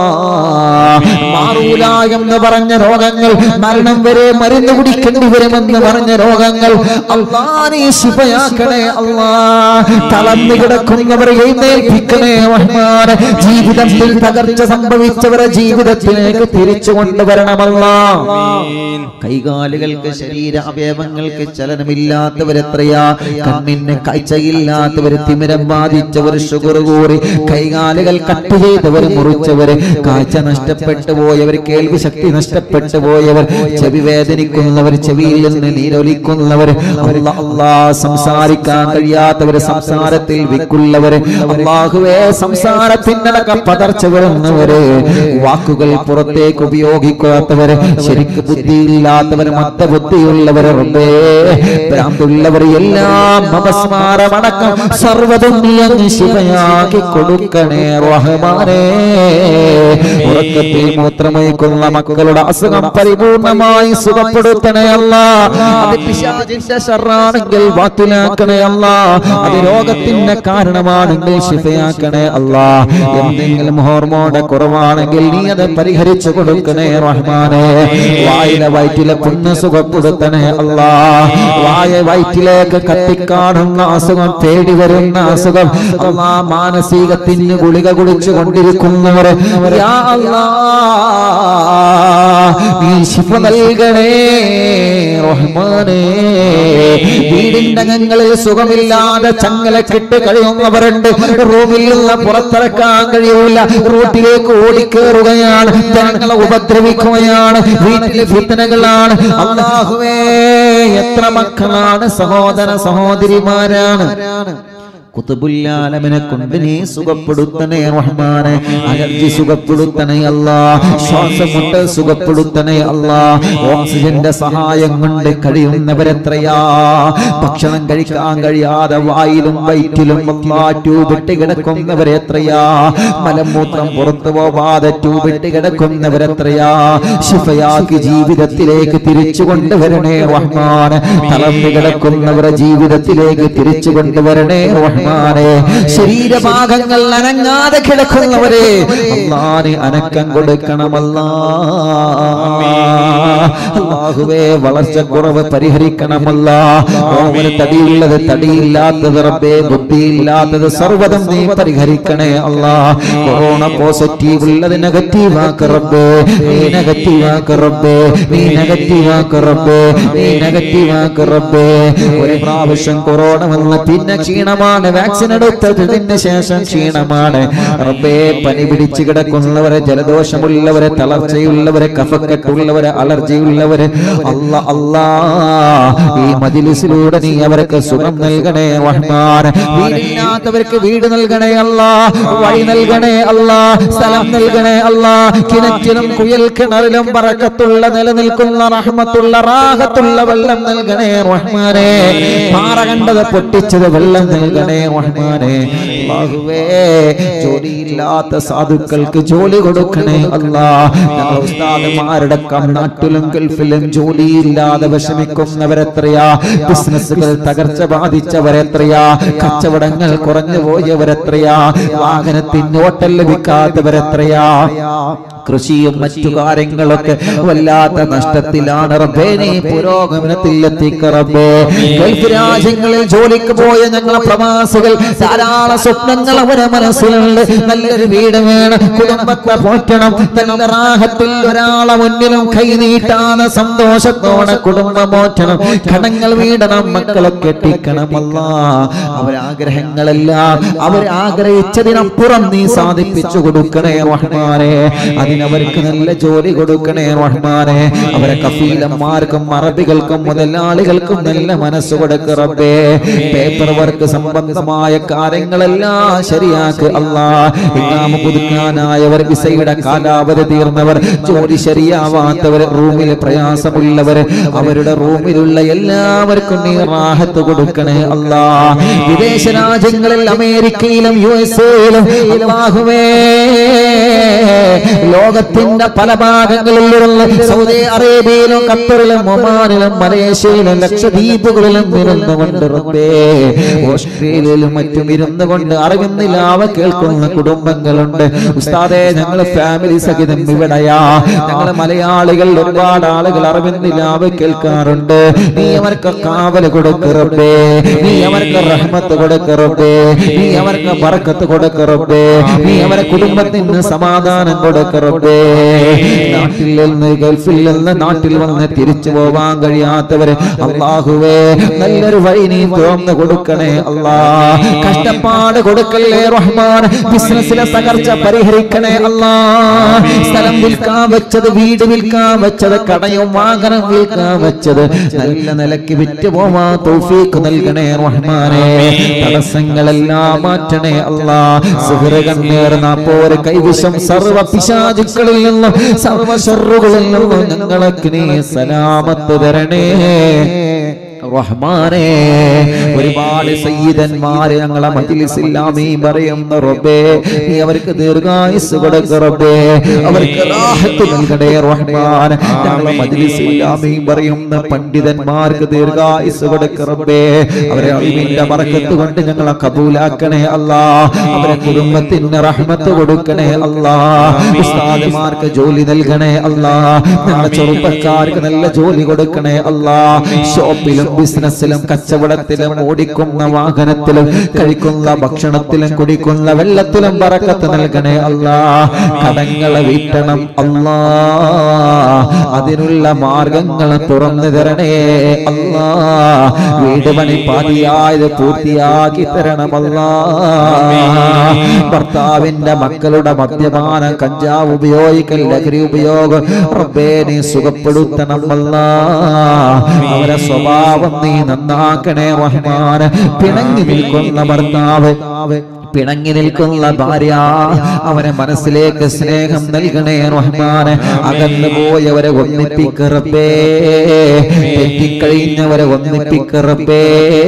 മാറൂല എന്ന് പറഞ്ഞ രോഗങ്ങൾ, മരണം വരെ മരുന്ന് കുടിക്കേണ്ടി വരുമെന്ന് പറഞ്ഞ രോഗങ്ങൾ അല്ലാ നീ ശിഫയാക്കണേ അല്ലാ. തളർന്നു കിടക്കുന്നവരെ എഴുന്നേൽപ്പിക്കണേ റഹ്മാൻ. ജീവിതത്തിൽ തകർച്ച സംഭവിച്ചവരെ ജീവിതത്തിലേക്ക് തിരിച്ചു കൊണ്ടുവരണമല്ലാ. കൈകാലുകൾക്ക്, ശരീര അവയവങ്ങൾക്ക് ചലനമില്ലാത്തവരെത്രയാ, കണ്ണിന് കാഴ്ചയില്ലാത്തവര്, തിമിരം ബാധിച്ചവർ, ഷുഗർ കൂറി കൈകാലുകൾ കട്ട് ചെയ്തവർ, മുറിച്ചവർ, കാഴ്ച നഷ്ടപ്പെട്ടു പോയവർ, കേൾവി ശക്തി നഷ്ടപ്പെട്ടു പോയവർ, ചെവി വേദനിക്കുന്നവർ, ചെവിയിൽ നിന്ന് നീരൊലിക്കുന്നവർ, അല്ലാ സംസാരിക്കാൻ കഴിയാത്തവർ, സംസാരത്തിൽ വിക്കുള്ളവര്, അല്ലാഹുവേ സംസാരത്തിനടക്കം പതർച്ച വരുന്നവര്, വാക്കുകൾ പുറത്തേക്ക് ഉപയോഗിക്കാത്തവര്, ശരിക്ക് ബുദ്ധിയില്ലാത്തവര്, മന്ദബുദ്ധിയുള്ളവര്, റബ്ബേ ഭ്രാന്തുള്ളവർ എല്ലാം അപസ്മാരമടക്കം സർവ്വതും നീ അങ്ങ് ശിഫയാക്കി കൊടുക്കണേ റഹ്മാനേ. ഉറക്കത്തിൽ മൂത്രമൊഴിക്കുന്ന മക്കളുടെ അസുഖം പരിപൂർണമായി സുഖപ്പെടുത്തണേ അല്ലാ. അത് പിശാചിന്റെ ശർറാണെങ്കിൽ ബാത്തിലാക്കണേ അല്ലാ. അത് രോഗത്തിന്റെ കാരണമാണെങ്കിൽ ശിഫയാക്കണേ അല്ലാ. എന്തെങ്കിലും ഹോർമോണിന്റെ കുറവാണെങ്കിൽ നീ അത് പരിഹരിച്ചു കൊടുക്കണേ റഹ്മാനേ. വായിലെ വയറ്റിലെ പുണ്ണ് സുഖപ്പെടുത്തണേ അല്ലാ. വായ വയറ്റിലേക്ക് കത്തിക്കാണുന്ന അസുഖം, തേടി വരുന്ന അസുഖം അല്ലാ, മാനസികത്തിന് ഗുളിക കുടിച്ചു കൊണ്ടിരിക്കുന്നവർ യാ അല്ലാ നീ ശിഫ നൽകണേ റഹ്മാനേ. വീടിന്റെ അകങ്ങളിൽ സുഖമില്ലാതെ ചങ്ങലക്കിട്ട് കഴിയുന്നവരുണ്ട്, റൂമിൽ നിന്ന് പുറത്തിറക്കാൻ കഴിയൂല, റോട്ടിലേക്ക് ഓടിക്കേറുകയാണ്, ജനങ്ങളെ ഉപദ്രവിക്കുകയാണ്, വീട്ടിലെ ഫിത്നകളാണ്. അല്ലാഹുവേ എത്ര മക്കളാണ്, സഹോദര സഹോദരിമാരാണ്. കുതുബുല്ലാലമിനെ കൊണ്ട് നീ സുഖപ്പെടുത്തണേ റഹ്മാനെ. അലർജി സുഖപ്പെടുത്തണേ അല്ലാ, ശ്വാസമുട്ട് സുഖപ്പെടുത്തണേ അല്ലാ. ഓക്സിജന്റെ സഹായം കൊണ്ട് കഴിയുന്നവരെത്രയാ, ഭക്ഷണം കഴിക്കാൻ കഴിയാതെ വായിലും വയറ്റിലും ട്യൂബിട്ട് കിടക്കുന്നവരെത്രയാ, മലമൂത്രം പുറത്തു പോവാതെ ട്യൂബിട്ട് കിടക്കുന്നവരെത്രയാ. ശിഫയാക്കി ജീവിതത്തിലേക്ക് തിരിച്ചു കൊണ്ടുവരണേ റഹ്മാനെ. തളർന്നു കിടക്കുന്നവരെ ജീവിതത്തിലേക്ക് തിരിച്ചു കൊണ്ടുവരണേ റഹ്മാനെ. ശരീരഭാഗങ്ങൾ അനങ്ങാതെ കിടക്കുന്നവരെ അല്ലാഹുവേ അനക്കം കൊടുക്കണമല്ലാ. അല്ലാഹുവേ വളർച്ചക്കുറവ് പരിഹരിക്കണമല്ലാ. ഓമന തടിയുള്ളത് തടിയില്ലാത്തത് റബ്ബേ, ബുദ്ധിയില്ലാത്തത് സർവ്വതും നീ പരിഹരിക്കണേ അല്ലാ. കൊറോണ പോസിറ്റീവ് ഉള്ളത് നെഗറ്റീവാക്ക് റബ്ബേ, നീ നെഗറ്റീവാക്ക് റബ്ബേ, നീ നെഗറ്റീവാക്ക് റബ്ബേ, നീ നെഗറ്റീവാക്ക് റബ്ബേ. ഒരു പ്രാവശ്യം കൊറോണ വന്ന് പിന്നെ ക്ഷീണമാണ്, വാക്സിൻ എടുത്തതിന് ശേഷം ക്ഷീണമാണ് റബ്ബേ. പനി പിടിച്ചു കിടക്കുന്നവരെ, ജലദോഷമുള്ളവരെ, തളർച്ചയുള്ളവരെ, കഫക്കെട്ടുള്ളവരെ, അലർജിയുള്ളവരെ അല്ലാ അല്ലാ ഈ മജ്‌ലിസിലൂടെ നീ അവർക്ക് സുഖം നൽകണേ റഹ്മാൻ. വീടില്ലാത്തവർക്ക് വീട് നൽകണേ അല്ലാ, വഴി നൽകണേ അല്ലാ, സ്ഥലം നൽകണേ അല്ലാ. കിണറ്റിലും കുയൽ കിണറിലും ബറക്കത്തുള്ള നിലനിൽക്കുന്ന റഹ്മത്തുള്ള റാഹത്തുള്ള വെള്ളം നൽകണേ റഹ്മാനേ. പാറ കണ്ടത് പൊട്ടിച്ചത് വെള്ളം നൽകണേ റഹ്മാനെ. അല്ലാഹുവേ ജോലിയില്ലാത്ത സാധുക്കൾക്ക് ജോലി കൊടുക്കണേ അല്ലാഹ്. ഞങ്ങൾ ഉസ്താദുമാരുടെ നാട്ടിലും ഗൾഫിലും ജോലിയില്ലാതെ വിഷമിക്കുന്നവരെത്രയാ, ബിസിനസ്സുകൾ തകർച്ച ബാധിച്ചവരെത്രയാ, കച്ചവടങ്ങൾ കുറഞ്ഞു പോയവരെത്രയാ, വാഹനത്തിന് ഓട്ടം ലഭിക്കാത്തവരെത്രയാ, കൃഷിയും മറ്റു കാര്യങ്ങളൊക്കെ വല്ലാത്ത നഷ്ടത്തിലാണ് റബ്ബേ. നീ പുരോഗമനത്തിൽ എത്തിക്ക റബ്ബേ. ഗൾഫ് രാജ്യങ്ങളിൽ ജോലിക്ക് പോയ ഞങ്ങളെ പ്രവാസികൾ ധാരാളം സ്വപ്നങ്ങൾ അവരെ മനസ്സിലുണ്ട്. നല്ലൊരു വീട് വേണം, കുടുംബത്തെ പോറ്റണം, നല്ല റാഹത്തിൽ ഒരാളെ മുന്നിലും കൈ നീട്ടാതെ സന്തോഷത്തോടെ കുടുംബം പോറ്റണം, കടങ്ങൾ വീടണം, മക്കളെ കെട്ടിക്കണം. അല്ലാഹ് അവരാഗ്രഹങ്ങളെല്ലാം അവർ ആഗ്രഹിച്ചതിനപ്പുറം നീ സാധിപ്പിച്ചു കൊടുക്കണേ റഹ്മാനേ. അവർക്ക് നല്ല ജോലി കൊടുക്കണേ റഹ്മാനേ. അവരെ കഫീലന്മാർക്കും അറബികൾക്കും മുതലാളികൾക്കും നല്ല മനസ്സ് കൊടുക്ക റബ്ബേ. പേപ്പർ വർക്ക് സംബന്ധമായ കാര്യങ്ങളെല്ലാം ശരിയാക്ക് അല്ലാഹ്. ഇഖാമ പുതുക്കാനായവർ, വിസയുടെ കാലാവധി തീർന്നവർ, ജോലി ശരിയാവാത്തവർ, റൂമിൽ പ്രയാസമുള്ളവർ, അവരുടെ റൂമിലുള്ള എല്ലാവർക്കും നീ റാഹത്ത് കൊടുക്കണേ അല്ലാഹ്. വിദേശ രാജ്യങ്ങളിൽ അമേരിക്കയിലും USA-യിലും അല്ലാഹുവേ ലോകത്തിന്റെ പല ഭാഗങ്ങളിലുള്ള സൗദി അറേബ്യയിലും ഖത്തറിലും ഒമാനിലും മലേഷ്യയിലും ലക്ഷദ്വീപുകളിലും ഇരുന്നുകൊണ്ട് റബ്ബേ, ഓസ്ട്രേലിയയിലും മറ്റും ഇരുന്നുകൊണ്ട് അറിവിന്നിലാവ കേൾക്കുന്ന കുടുംബങ്ങളുണ്ട്. ഉസ്താദേ ഞങ്ങൾ ഫാമിലി സഹിതം ഇവിടെയാ. ഞങ്ങൾ മലയാളികൾ ഒരുപാട് ആളുകൾ അറിവിന്നിലാവ കേൾക്കാറുണ്ട്. നീ അവർക്ക് കാവല് കൊടുക്ക റബ്ബേ. നീ അവർക്ക് റഹ്മത്ത് കൊടുക്ക റബ്ബേ. നീ അവർക്ക് ബർക്കത്ത് കൊടുക്ക റബ്ബേ. നീ അവരെ കുടുംബത്തിന് സമാധാനം കൊടുക്ക റബ്ബേ. നാട്ടിൽ നിന്ന് ഗൾഫിൽ നിന്ന് നാട്ടിൽ വന്ന് തിരിച്ചു പോവാൻ കഴിയാത്തവരെ അല്ലാഹുവേ നല്ലൊരു വഴി നീ തുറന്നു കൊടുക്കണേ അല്ലാഹ്. കഷ്ടപ്പാട് കൊടുക്കല്ലേ റഹ്മാൻ. ബിസിനസ്സിലെ തകർച്ച പരിഹരിക്കണേ അല്ലാഹ്. സ്ഥലം വിൽക്കാൻ വെച്ചത്, വീട് വിൽക്കാൻ വെച്ചത്, കടയും വാഹനം വിൽക്കാൻ വെച്ചത് നല്ല നിലയ്ക്ക് വിറ്റ് പോവാൻ തൗഫീഖ് നൽകണേ റഹ്മാനേ. തടസ്സങ്ങളെല്ലാം മാറ്റണേ അല്ലാഹ്. സിഹ്ർ, കണ്ണീർ, നാപ്പോര്, കൈവിഷം, സർവ പിശാചുക്കളിൽ നിന്നും സർവ ശർറുകളിൽ നിന്നും ഞങ്ങൾക്ക് നീ സലാമത്ത് തരണേ റഹ്മാനേ. ഒരുപാട് സയ്യിദന്മാരെ ഞങ്ങളെ മജ്ലിസിൽ ആമീൻ പറയുന്ന റബ്ബേ, നീ അവർക്ക് ദീർഘായുസ്സ് കൊടുക്ക റബ്ബേ. അവർക്ക് റാഹത്ത് നൽകണേ റഹ്മാൻ. ഞങ്ങളെ മജ്ലിസിൽ ആമീൻ പറയുന്ന പണ്ഡിതന്മാർക്ക് ദീർഘായുസ്സ് കൊടുക്ക റബ്ബേ. അവരെ ഇൽമിന്റെ ബർക്കത്ത് കൊണ്ട് ഞങ്ങളെ കബൂലാക്കണേ അല്ലാഹ്. അവരെ കുടുംബത്തിന് റഹ്മത്ത് കൊടുക്കണേ അല്ലാഹ്. ഉസ്താദുമാർക്ക് ജോലി നൽകണേ അല്ലാഹ്. ഞങ്ങളെ ചെറുപ്പക്കാർക്ക് നല്ല ജോലി കൊടുക്കണേ അല്ലാഹ്. ഷോപ്പിലും ബിസിനസ്സിലും കച്ചവടത്തിലും ഓടിക്കുന്ന വാഹനത്തിലും കഴിക്കുന്ന ഭക്ഷണത്തിലും കുടിക്കുന്ന വെള്ളത്തിലും ബറക്കത്ത് നൽകണേ അല്ലാഹ്. കടങ്ങളെ വീട്ടണം അല്ലാഹ്. അതിനുള്ള മാർഗങ്ങൾ തുറന്നു തരണേ അല്ലാഹ്. വീട് പണി പാതിയായത് പൂർത്തിയാക്കി തരണം അല്ലാഹ്. ഭർത്താവിന്റെ മക്കളുടെ മദ്യപാനം, കഞ്ചാവ് ഉപയോഗിക്കൽ, ലഹരി ഉപയോഗം റബ്ബേ നീ സുഖപ്പെടുത്തണം അല്ലാഹ്. അവരെ സ്വഭാവം നീ നന്നാക്കണേ റഹ്മാൻ. പിണങ്ങി നിൽക്കുന്ന ഭർത്താവ്, പിണങ്ങി നിൽക്കുന്ന ഭാര്യ, അവരെ മനസ്സിലേക്ക് സ്നേഹം നൽകണേ റഹ്മാൻ. അകന്നു പോയവരെ ഒന്നിപ്പിക്ക റബ്ബേ. തെറ്റിക്കഴിഞ്ഞവരെ ഒന്നിപ്പിക്ക റബ്ബേ.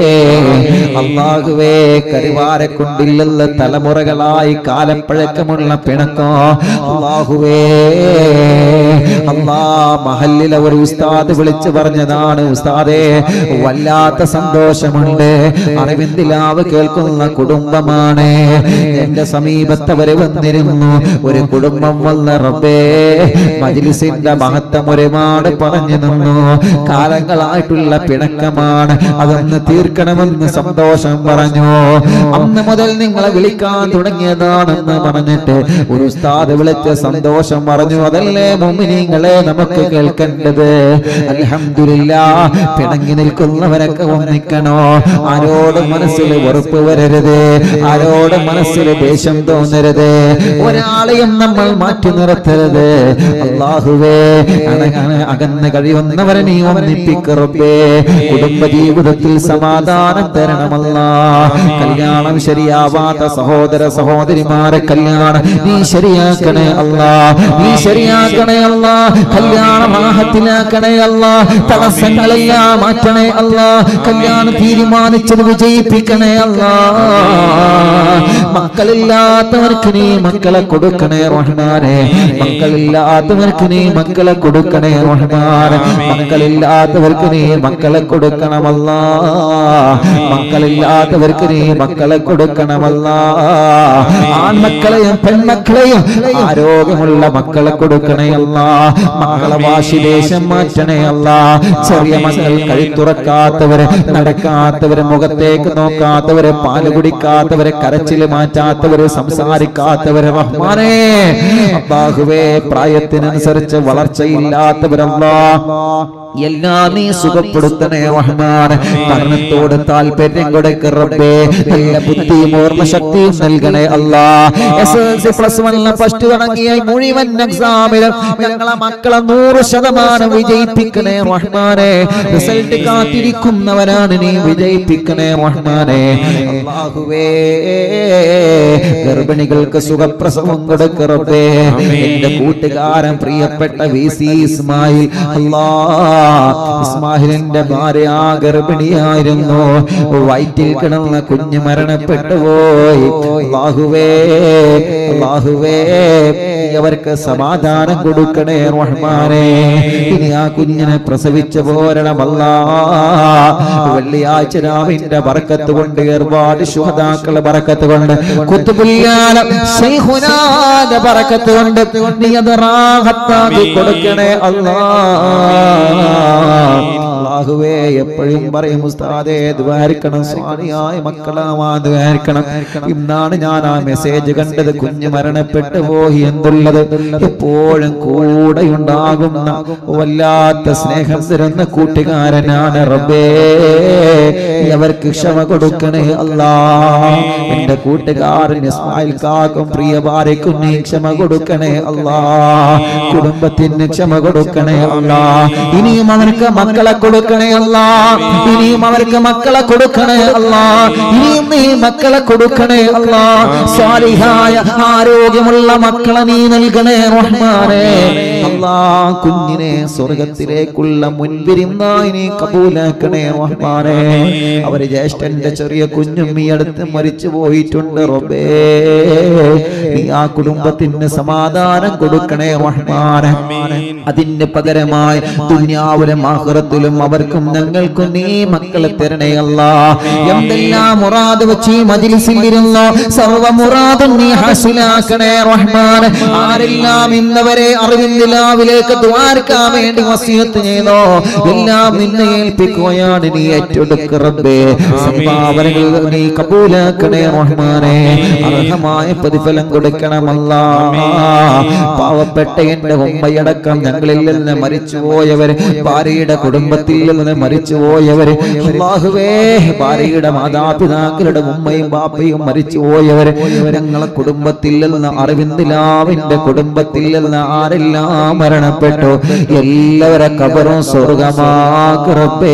അല്ലാഹുവേ കരിവാരെ കൊണ്ടില്ലെന്ന് തലമുറകളായി കാലപ്പഴക്കമുള്ള പിണക്കോ അല്ലാഹുവേ. അല്ലാ മഹല്ലിലെ ഒരു ഉസ്താദ് വിളിച്ചു പറഞ്ഞതാണ്, ഉസ്താദേ വല്ലാത്ത സന്തോഷമുണ്ട്, അറിവിന്ദിലാവ് കേൾക്കുന്ന കുടുംബമാണ്. എന്റെ സമീപത്തവര് വന്നിരുന്നു. ഒരു കുടുംബം വന്ന റബ്ബേ മജ്ലിസിന്റെ മഹത്വം ഒരുപാട് പറഞ്ഞു നിന്നു. കാലങ്ങളായിട്ടുള്ള പിണക്കമാണ്, അതൊന്ന് തീർക്കണമെന്ന് സന്തോഷം പറഞ്ഞു. അന്ന് മുതൽ നിങ്ങളെ വിളിക്കാൻ തുടങ്ങിയതാണെന്ന് പറഞ്ഞിട്ട് ഒരു ഉസ്താദ് വിളിച്ച സന്തോഷം പറഞ്ഞു. അതല്ലേ മുഅ്മിനീങ്ങളെ നമുക്ക് കേൾക്കേണ്ടത്. അൽഹംദുലില്ലാഹ്. പിണങ്ങി നിൽക്കുന്നവരൊക്കെ ഒന്നിക്കണോ. ആരോടും മനസ്സിൽ വെറുപ്പ് വരരുത്, ആരോട് മനസ്സിൽ ദേഷ്യം തോന്നരുത്, ഒരാളെയും നമ്മൾ മാറ്റി നിർത്തരുത്. അല്ലാഹുവേ അകന്ന് കഴിയുന്നവരെ നീ ഒന്നിപ്പിക്ക റബ്ബേ. കുടുംബ ജീവിതത്തിൽ സമാധാനം തരണം തരണമല്ലാ. കല്യാണം ശരിയാവാത്ത സഹോദര സഹോദരിമാരെ കല്യാണം നീ ശരിയാക്കണേ അല്ലാ, നീ ശരിയാക്കണേ അല്ലാ. കല്യാണം ആഹത്തിലാക്കണേ അല്ലാ, തടസ്സങ്ങളെല്ലാം മാറ്റണേ അല്ലാ. കല്യാണം തീരുമാനിച്ചത് വിജയിപ്പിക്കണേ അല്ലാ. മക്കളില്ലാത്തവർക്ക് നീ മക്കളെ കൊടുക്കണേ റഹ്മാനേ, മക്കളില്ലാത്തവർക്ക് നീ മക്കളെ കൊടുക്കണേ റഹ്മാനേ, മക്കളില്ലാത്തവർക്ക് നീ മക്കളെ കൊടുക്കണമല്ലാ, മക്കളില്ലാത്തവർക്ക് നീ മക്കളെ കൊടുക്കണമല്ലാ. ആൺമക്കളെയും പെൺമക്കളെയും ആരോഗ്യമുള്ള മക്കളെ കൊടുക്കണേ അല്ലാ. മക്കളെ വാശിദേശം മാറ്റണേ അല്ലാ. ചെറിയ മക്കൾ കഴുത്തുറക്കാത്തവരെ, നടക്കാത്തവരെ, മുഖത്തേക്ക് നോക്കാത്തവരെ, പാല് കുടിക്കാത്തവരെ, കരച്ചില് മാറ്റാത്തവരെ, സംസാരിക്കാത്തവരെ റഹ്മാനേ അല്ലാഹുവേ, പ്രായത്തിനനുസരിച്ച് വളർച്ചയില്ലാത്തവരല്ലാ എല്ലാം നീ സുഖപ്പെടുത്തണേ റഹ്മാൻ. പഠനത്തോട് താല്പര്യം കൊടുക്ക റബ്ബേ, നല്ല ബുദ്ധിയും ഓർമ്മശക്തിയും നൽകണേ അല്ലാ. SSLC+1 തുടങ്ങിയ മുഴുവൻ എക്സാമിലും ഞങ്ങളെ മക്കളെ 100% വിജയിപ്പിക്കണേ റഹ്മാനെ. റിസൾട്ട് കാത്തിരിക്കുന്നവരാണ് നീ വിജയിപ്പിക്കണേ റഹ്മാനെ. അല്ലാഹുവേ, ഗർഭിണികൾക്ക് സുഖപ്രസവം കൊടുക്ക റബ്ബേ. എന്റെ കൂട്ടുകാരൻ പ്രിയപ്പെട്ട VC ഇസ്മായിൽ, അല്ലാ ഇസ്മാഹിലിന്റെ ഭാര്യ ഗർഭിണിയായിരുന്നു, വയറ്റിൽ കിടന്ന കുഞ്ഞ് മരണപ്പെട്ടു പോയി. അല്ലാഹുവേ, അല്ലാഹുവേ, അവർക്ക് സമാധാനം കൊടുക്കണേ റഹ്മാനേ. ഇനി ആ കുഞ്ഞിനെ പ്രസവിച്ചു പോരണമല്ലാ. വെള്ളിയാഴ്ച രാവിന്റെ ബർക്കത്ത് കൊണ്ട്, ഒരുപാട് ശുഹദാക്കളുടെ ബർക്കത്ത് കൊണ്ട്, ഖുത്ബുൽ ശൈഖുനാന്റെ ബർക്കത്ത് കൊണ്ട് നീ അത് റാഹത്താക്കി കൊടുക്കണേ അല്ലാ. അല്ലാഹുവേ, എപ്പോഴും പറയും ഉസ്താദേ ദ്വാരിക്കണം, സ്വാലിയായ മക്കളാവാൻ ദ്വാരിക്കണം. ഇന്നാണ് ഞാൻ ആ മെസ്സേജ് കണ്ടത്, കുഞ്ഞ് മരണപ്പെട്ടു പോയി എന്നുള്ളത്. എപ്പോഴും കൂടെയുണ്ടാകുന്ന വല്ലാത്ത സ്നേഹം തരുന്ന കൂട്ടുകാരനാണ് റബ്ബേ. അവർക്ക് ക്ഷമ കൊടുക്കണേ അല്ലാ. എന്റെ കൂട്ടുകാരൻ ഇസ്മായിൽ കാക്കും പ്രിയ ഭാര്യക്കും നീ ക്ഷമ കൊടുക്കണേ അല്ലാ. കുടുംബത്തിന് ക്ഷമ കൊടുക്കണേ അല്ലാ. ഇനിയും അവർക്ക് മക്കളെ കൊടുക്കണേ അല്ലാ, ഇനിയും അവർക്ക് മക്കളെ കൊടുക്കണേ അല്ലാ, ഇനിയും നീ മക്കളെ കൊടുക്കണേ അല്ലാ. സ്വാലിഹായ ആരോഗ്യമുള്ള മക്കളെ നീ നൽകണേ റഹ്മാനേ. അല്ലാ, കുഞ്ഞിനെ സ്വർഗത്തിലേക്കുള്ള മുൻപിരുന്നായി നീ കബൂലാക്കണേ റഹ്മാനേ. അവര് ജ്യേഷ്ഠന്റെ ചെറിയ കുഞ്ഞും ഈ അടുത്ത് മരിച്ചു പോയിട്ടുണ്ട് റബ്ബേ. നീ ആ കുടുംബത്തിന് സമാധാനം കൊടുക്കണേ റഹ്മാനേ. അതിന് പകരമായി ദുനിയാവിലും ആഖിറത്തിലും അവർക്കും ഞങ്ങൾക്കും നീ മക്കളെ തരണേ അല്ലാ. എന്തെല്ലാം മുറാദ് വെച്ച് ഈ മജ്ലിസിൽ ഇരുന്നോ സർവ്വ മുറാദും നീ ഹാസിലാക്കണേ റഹ്മാൻ. ആരെല്ലാം ഇന്നവരെ അറിവിന്ദിലാവിലേക്ക് ദ്വാരക്കാൻ വേണ്ടി വസിയത്ത് ചെയ്തോ എല്ലാം നിന്നെ ഏൽപ്പിക്കുകയാണ്. നീ ഏറ്റെടുക്ക റബ്ബേ. സംഭാവനകൾ നീ കബൂലാക്കണേ റഹ്മാനേ. അർഹമായ പ്രതിഫലം കൊടുക്കണമല്ലാ. പാവപ്പെട്ട എന്റെ ഉമ്മയടക്കം ഞങ്ങളിൽ നിന്ന് മരിച്ചുപോയവര്, ഭാര്യയുടെ കുടുംബത്തിൽ നിന്ന് മരിച്ചുപോയവര്, അല്ലാഹുവേ, ഭാര്യയുടെ മാതാപിതാക്കളുടെ ഉമ്മയും ബാപ്പയും മരിച്ചുപോയവര്, ഞങ്ങളെ കുടുംബത്തിൽ നിന്ന് അറിവിന്ദിലാവിന്റെ കുടുംബത്തിൽ നിന്ന് ആരെല്ലാം മരണപ്പെട്ടു എല്ലാവരെ ഖബറും സ്വർഗമാക്ക് റബ്ബേ,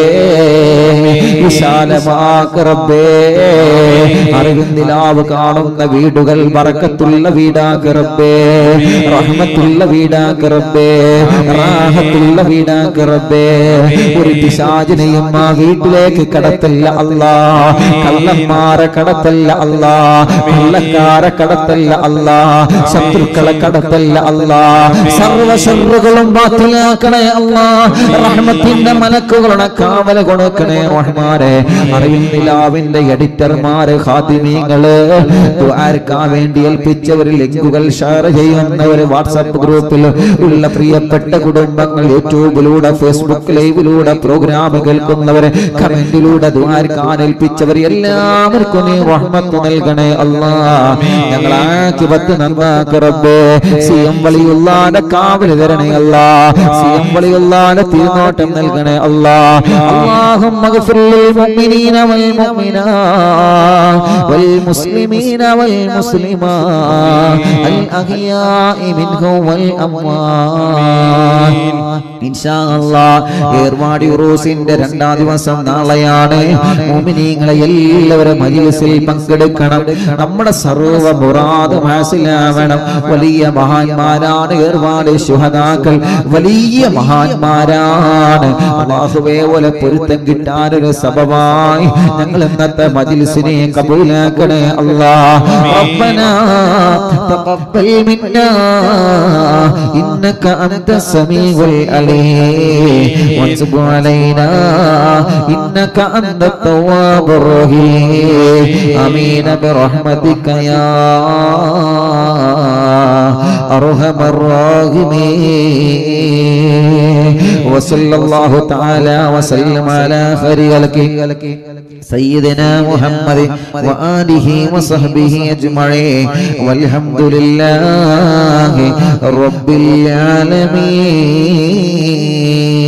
വിശാലമാക്ക് റബ്ബേ. അറിവിന്ദിലാവ് കാണുന്ന വീടുകൾ ബറക്കത്തുള്ള വീടാക്ക് റബ്ബേ, റഹ്മത്തുള്ള വീടാക്ക് റബ്ബേ, റാഹത്തുള്ള വീടാക്ക് റബ്ബേ. ഒരു പിശാചിനെയും ആ വീട്ടിലേക്ക് കടത്തല്ല അല്ലാ. കള്ളന്മാരെ കടത്തല്ല അല്ലാ, കള്ളക്കാരെ കടത്തല്ല അല്ലാ, ശത്രുക്കളെ കടത്തല്ല അല്ലാ. സർവ്വ ശർറുകളും ബാത്തിലാക്കണേ അല്ലാ. റഹ്മത്തിന്റെ മലക്കുകളുടെ കാവൽ കൊടുക്കണേ റഹ്മാനേ. അറിവിന്ദിലാവിന്റെ എഡിറ്റർമാര്, ഖാദിമീങ്ങള്, ദുആർക്കാൻ വേണ്ടി ഏൽപ്പിച്ചവര്, ലിങ്കുകൾ ഷെയർ ചെയ്യുന്നവര്, വാട്സാപ്പ് ഗ്രൂപ്പിൽ ഉള്ള പ്രിയപ്പെട്ട കുടുംബങ്ങൾ, യൂട്യൂബിലൂടെ ഫേസ്ബുക്ക് ലൈവിലൂടെ പ്രോഗ്രാം കേൾക്കുന്നവര്, കമന്റിലൂടെ ദുആർക്കാൻ ഏൽപ്പിച്ചവർ എല്ലാവർക്കും നീ റഹ്മത്ത് നൽകണേ അല്ലാ. ഞങ്ങളെ ആഖിബത്ത് നന്നാക്ക് റബ്ബേ. സിഎം വലിയുള്ളാന്റെ കാവൽ തരണേ അല്ലാ. സിഎം വലിയുള്ളാന്റെ തിരുനോട്ടം നൽകണേ അല്ലാ. അല്ലാഹുമ്മ ഗ്ഫിർ واغفر للمؤمنين والمؤمنات والمسلمين والمسلمات الأحياء منهم والأموات ഇൻഷാ അല്ലാഹ്. ഏർവാടി ഉറൂസിന്റെ 2ാം ദിവസം നാളെയാണ്. മുഅ്മിനീങ്ങളെ എല്ലാവരും മജ്‌ലിസിൽ പങ്കെടുക്കണം. നമ്മുടെ സർവ്വ മുറാദും ഹാസിലാവണം. വലിയ മഹാന്മാരാണ് ഏർവാടി ശുഹദാക്കൾ, വലിയ മഹാന്മാരാണ്. അല്ലാഹുവേ വല പൊരുത്തം കിട്ടാനൊരു സബബായി ഞങ്ങൾ ഇന്നത്തെ മജ്‌ലിസിനെ കബൂലാക്കണേ അല്ലാഹ്. റബ്ബനാ തഖബ്ബൽ മിന്നാ ഇന്നക അൻത സമീഉൽ അലീം وتب علينا إنك أنت التواب الرحيم آمين برحمتك يا أرحم الراحمين وصلى الله تعالى وسلم على خير خلقه سيدنا محمد وآله وصحبه أجمعين والحمد لله رب العالمين.